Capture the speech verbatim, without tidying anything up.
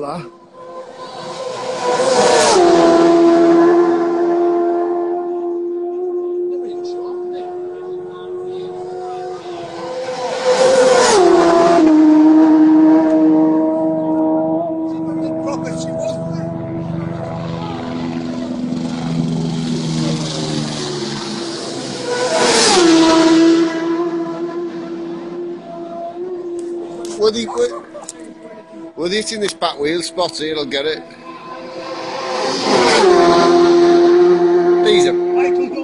that. Would he, would, would he hit in this back wheel spot here, he'll get it. Easy.